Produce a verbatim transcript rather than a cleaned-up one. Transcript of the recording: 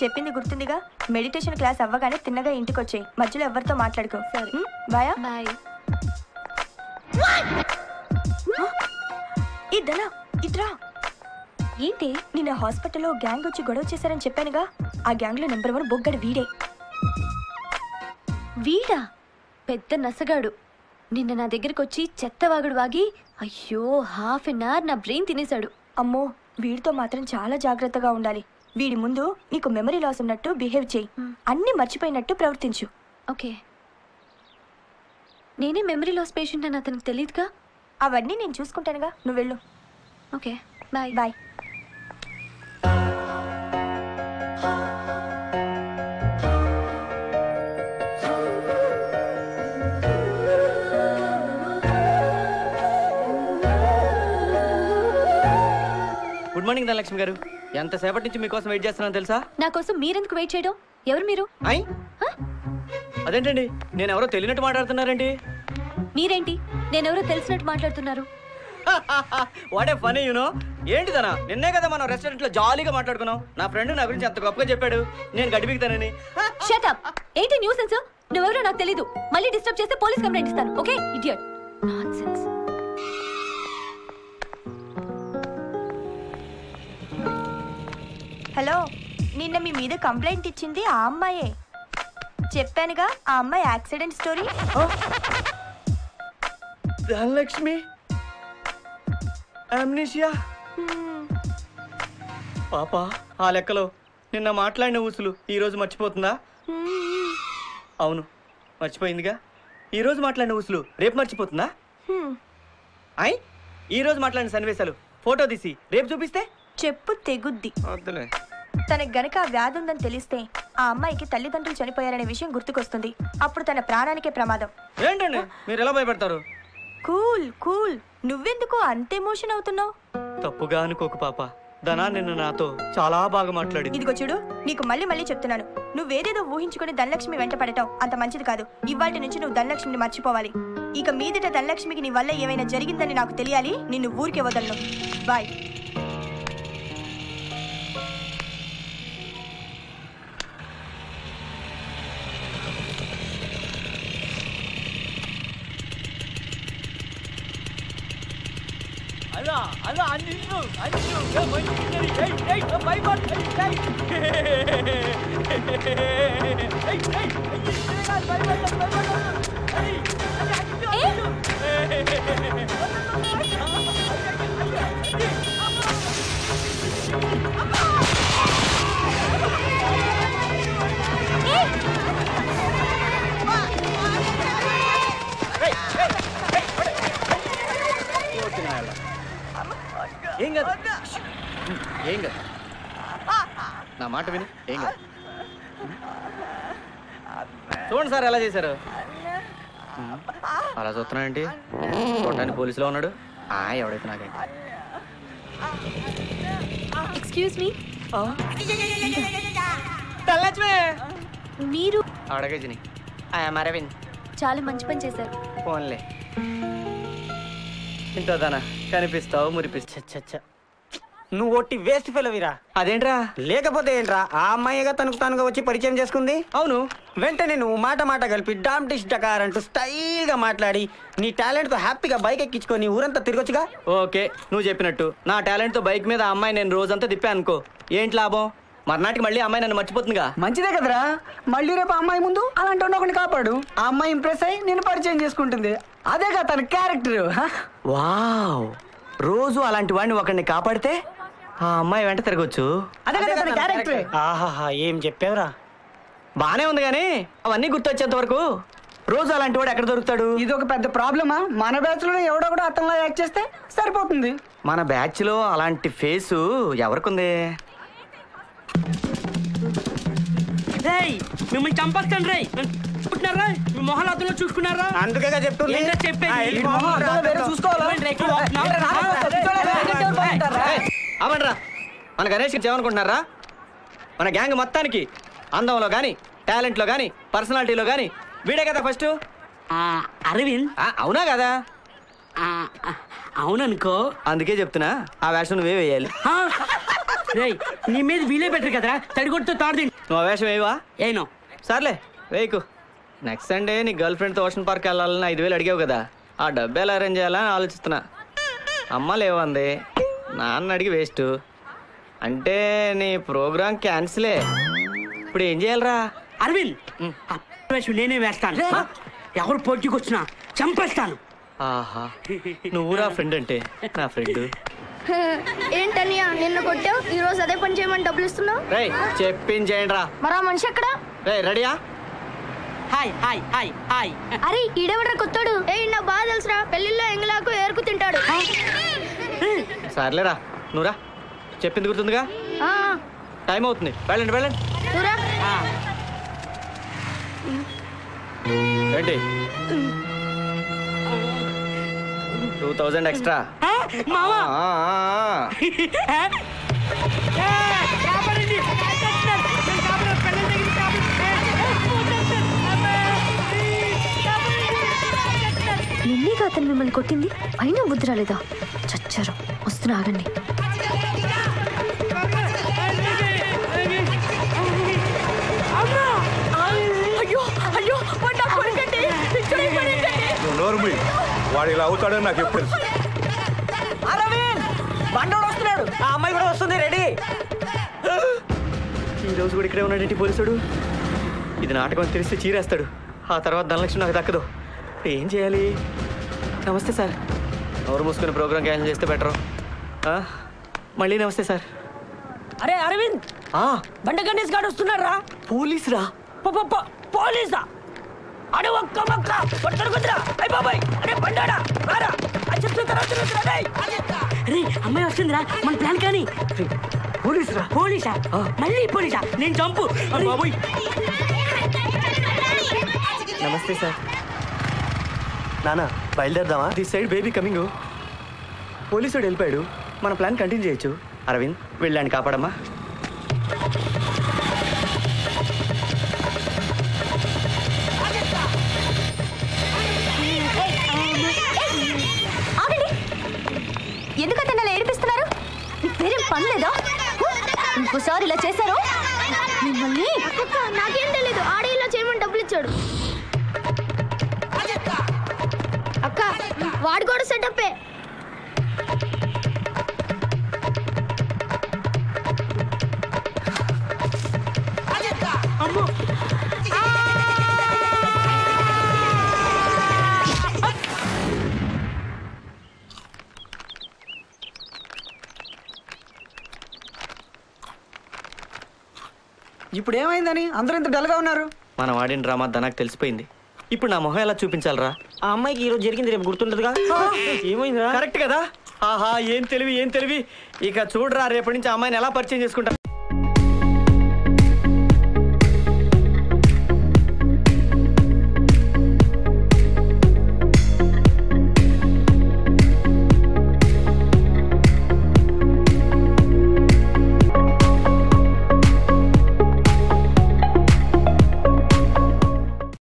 చెప్పింది గుర్తుందిగా? Meditation class అవ్వగానే తిన్నగా ఇంటికి వచ్చేయి, మధ్యలో ఎవరితో మాట్లాడుకో. సరే బాయ్ బాయ్. ఇద్దరా ఇద్దరా ఏంటి? నిన్న హాస్పిటల్లో గ్యాంగ్ వచ్చి గొడవ చేశారని చెప్పానుగా, ఆ గ్యాంగ్ లో నెంబర్ వన్ బొగ్గడు వీడే. వీడా? పెద్ద నసగాడు. నిన్న నా దగ్గరకు వచ్చి చెత్తవాగుడు వాగి అయ్యో హాఫ్ అన్ అవర్ నా బ్రెయిన్ తినేశాడు. అమ్మో, వీడితో మాత్రం చాలా జాగ్రత్తగా ఉండాలి. వీడి ముందు నీకు మెమరీ లాస్ ఉన్నట్టు బిహేవ్ చేయి, అన్ని మర్చిపోయినట్టు ప్రవర్తించు. ఓకే. నేనే మెమరీ లాస్ పేషెంట్ అని అతనికి తెలియదుగా. అవన్నీ నేను చూసుకుంటానుగా, నువ్వు వెళ్ళు. Okay bye bye. Good morning Dhanalakshmi garu. ఎంతసేపటి నుంచి మీకోసం వెయిట్ చేస్తున్నాను తెలుసా? నా కోసం మీరెందుకు వెయిట్ చేయడం? ఎవరు మీరు? అయ్ అదేంటండి, నేను ఎవరో తెలియనట్టు మాట్లాడుతున్నారండి. మీరేంటి నేనెవరో తెలిసినట్టు మాట్లాడుతున్నారు? What a funny you know. ఏంటిదనా, నిన్నే కదా మనం రెస్టారెంట్ లో జాలీగా మాట్లాడుకున్నాం. నా ఫ్రెండ్ నా గురించి అంత గొప్పగా చెప్పాడు, నేను గడిపిగుతానని. Shut up. ఏంటి న్యూసెన్స్? నువ్వెవరో నాకు తెలీదు. మళ్ళీ డిస్టర్బ్ చేస్తే పోలీస్ కంప్లైంట్ ఇస్తాను. Okay idiot. నాన్సెన్స్. హలో, నిన్న మీ మీద కంప్లైంట్ ఇచ్చింది ఆ అమ్మాయే. చెప్పానుగా ఆ అమ్మాయి యాక్సిడెంట్ స్టోరీ. ధనలక్ష్మి అమ్నీషియా పాప. ఆ లెక్కలో నిన్న మాట్లాడిన ఊసులు ఈ రోజు మర్చిపోతుందా? అవును మర్చిపోయిందిగా. ఈ రోజు మాట్లాడిన ఊసులు రేపు మర్చిపోతుందా? అయ్ ఈ రోజు మాట్లాడిన సన్నివేశాలు ఫోటో తీసి రేపు చూపిస్తే చెప్పు తెగుద్ది. వద్దులే. తనకు గనక ఆ వ్యాధి ఉందని తెలిస్తే ఆ అమ్మాయికి తల్లిదండ్రులు చనిపోయారనే విషయం గుర్తుకొస్తుంది. అప్పుడు తన ప్రాణానికే ప్రమాదం. ఏంటండి మీరు ఎలా భయపడతారు? Cool cool. నువ్వెందుకు అంత ఎమోషన్ అవుతున్నావు? తప్పుగా అనుకోకు పాప. ధనా నిన్న నాతో చాలా బాగా మాట్లాడింది. ఇదిగో చూడు, నీకు మళ్ళీ మళ్ళీ చెప్తున్నాను, నువ్వేదేదో ఊహించుకుని ధనలక్ష్మి వెంట పడటం అంత మంచిది కాదు. ఇవాటి నుంచి నువ్వు ధనలక్ష్మిని మర్చిపోవాలి. ఇక మీదట ధనలక్ష్మికి నీ వల్ల ఏమైనా జరిగిందని నాకు తెలియాలి. నిన్ను ఊరికే వదలను. బాయ్. అలా అలా అన్నిండు అన్నిండు మంచి ఏయ్ ఏయ్ బై బాల్ ఏయ్ ఏయ్ ఏయ్ బై బాల్ బై బాల్ ఏయ్ ఏం కాదు ఏం కాదు నా మాట విని ఏం కాదు. చూడండి సార్ ఎలా చేశారు. అలా చూస్తున్నానండి, చూడటానికి పోలీసులో ఉన్నాడు. ఆ ఎవడైతే నాకేంటి. Excuse me. ధనలక్ష్మి మీరు? అడగజని ఐఎమ్ అరవింద్. చాలా మంచి పని చేశారు. ఫోన్లే ఇంతదానా కనిపిస్తావు మురిపిస్తా. నువ్వు ఒట్టి వేస్ట్ ఫెలోవిరా. అదేంట్రా? లేకపోతే ఏంట్రా, ఆ అమ్మాయిగా తనకు తనుగా వచ్చి పరిచయం చేసుకుంది. అవును. వెంటనే నువ్వు మాట మాట కలిపి డామ్ డిష్ డకార్ అంటూ స్టైల్ గా మాట్లాడి నీ టాలెంట్ తో హ్యాపీగా బైక్ ఎక్కించుకొని ఊరంతా తిరగొచ్చుగా. ఓకే, నువ్వు చెప్పినట్టు నా టాలెంట్ తో బైక్ మీద అమ్మాయి నేను రోజంతా తిప్పా అనుకో, ఏంటి లాభం? మర్నాటికి మళ్ళీ అమ్మాయి నన్ను మర్చిపోతుందిగా. మంచిదే కదరా, మళ్ళీ రేపు అమ్మాయి ముందు అలాంటి ఒకటి కాపాడు. ఆ అమ్మాయి ఇంప్రెస్ అయ్యి నేను పరిచయం చేసుకుంటుంది. అదేగా తన క్యారెక్టర్. వావ్, రోజు అలాంటి వాడిని ఒకరిని కాపాడితే ఆ అమ్మాయి వెంట తిరగొచ్చు. అదే కదా తన క్యారెక్టర్. ఆహాహా, ఏం చెప్పావురా. బానే ఉంది కానీ అవన్నీ గుర్తొచ్చేంత వరకు రోజు అలాంటి వాడు ఎక్కడ దొరుకుతాడు? ఇది ఒక పెద్ద ప్రాబ్లమా? మన బ్యాచ్ లో ఎవడో కూడా అతనిలా యాక్ట్ చేస్తే సరిపోతుంది. మన బ్యాచ్ లో అలాంటి ఫేసు ఎవరికుంది? మిమ్మల్ని చంపేస్తాను రే. పుట్టినారా మీ మొహాలు అద్దంలో చూసుకున్నారా? అందుకేగా చెప్తుంది. అవనరా మన గణేష్ ఏమనుకుంటున్నారా? మన గ్యాంగ్ మొత్తానికి అందంలో గానీ టాలెంట్లో గానీ పర్సనాలిటీలో గానీ వీడే కదా ఫస్ట్. అరవింద్ అవునా కదా? అవుననుకో. అందుకే చెప్తున్నా ఆ వేషం నువ్వే వేయాలి. నీ మీద వీలే బెటర్ కదరా, తడిగొట్టుతో తాడు నువ్వు అవేషం వేయవా? ఏనో సర్లే వేయకు. నెక్స్ట్ సండే నీ గర్ల్ ఫ్రెండ్తో ఓషన్ పార్క్ వెళ్ళాలని ఐదు వేలు అడిగావు కదా, ఆ డబ్బు ఎలా అరేంజ్ చేయాలని ఆలోచిస్తున్నా. అమ్మ లేవంది, నాన్న అడిగి వేస్ట్. అంటే నీ ప్రోగ్రామ్ క్యాన్సిలే. ఇప్పుడు ఏం చేయాలరా? అరవింద్ ఆ వేషం నేనే వేస్తాను. ఎవరు పోటీకి వచ్చినా చంపేస్తాను. ఆహా, నువ్వురా ఫ్రెండ్ అంటే నా ఫ్రెండ్. ఏంటన్నయ్య నిన్న కొట్టావు, ఈ రోజు అదే పని చేయమని డబ్బులు ఇస్తున్నావు? రేయ్ చెప్పించేయండి రా. మరి ఆ మనిషి ఎక్కడ? రేయ్ రెడీయా? Hi hi hi hi. అరే ఈడెవడ్రా కొత్తాడు? ఏ నాకు బాగా తెలుసురా, పెళ్లిలో ఎంగలాకు ఏరుకు తింటాడు. సర్లేరా నువ్వురా, చెప్పింది గుర్తుందిగా? టైం అవుతుంది, వెళ్ళండి వెళ్ళండి. ఏంటి టూ థౌజండ్ ఎక్స్ట్రా? మామా నిన్నీగా అతను మిమ్మల్ని కొట్టింది, అయినా బుద్ధి రాలేదా? చచ్చారు, వస్తున్నా ఆగండి. అయ్యో అయ్యో నోర్మి వాడు ఇలా అవుతాడని నాకు ఎప్పుడు తెలుసు. బండోడు వస్తున్నాడు, ఆ అమ్మాయి కూడా వస్తుంది. రెడీ. ఈ రోజు కూడా ఇక్కడే ఉన్నాడేంటి పోలీసుడు? ఇది నాటకం అని తెలిస్తే చీరేస్తాడు. ఆ తర్వాత ధనలక్ష్మి నాకు దక్కదు. ఏం చేయాలి? నమస్తే సార్. నోరు మూసుకుని ప్రోగ్రామ్ క్యాన్సిల్ చేస్తే బెటరు. మళ్ళీ నమస్తే సార్. అరే అరవింద్, బండ గణేష్ గారు వస్తున్నాడు రా. పోలీస్ రా? పోలీసా? అడే ఒక్క మొక్క పట్టుకొని కుదిరా. అయ్య బాబాయ్, అరే బండాడా రారా. అరే అమ్మాయి వస్తుందిరా, మన ప్లాన్ కానీ. పోలీస్ రా? పోలీసా? మళ్ళీ పోలీసా? నేను చంపు బాబోయ్. నమస్తే సార్. నానా బయలుదేరదామా? This side baby coming. పోలీసుడు వెళ్ళిపోయాడు, మన ప్లాన్ కంటిన్యూ చేయొచ్చు. అరవింద్ వెళ్ళాను, కాపాడమ్మా. ఎందుకు అతను అలా ఏడిపిస్తున్నారు? మీకు వేరే పని లేదా? ఇంకోసారి ఇలా చేశారు మిమ్మల్ని. నాకేం తెలీదు, ఆడి ఇలా చేయమని డబ్బులు ఇచ్చాడు. అక్క వాడు కూడా సెటప్పే. ఇప్పుడు ఏమైందని అందరూ ఇంత డల్గా ఉన్నారు? మనం ఆడిన డ్రామా నాకు తెలిసిపోయింది. ఇప్పుడు నా మొహం ఎలా చూపించాలరా? ఆ అమ్మాయికి ఈ రోజు జరిగింది రేపు గుర్తుండదుగా. ఏమైందిరా? కరెక్ట్ కదా? ఆహా, ఏం తెలివి ఏం తెలివి. ఇక చూడరా, రేపటి నుంచి అమ్మాయిని ఎలా పరిచయం చేసుకుంటా.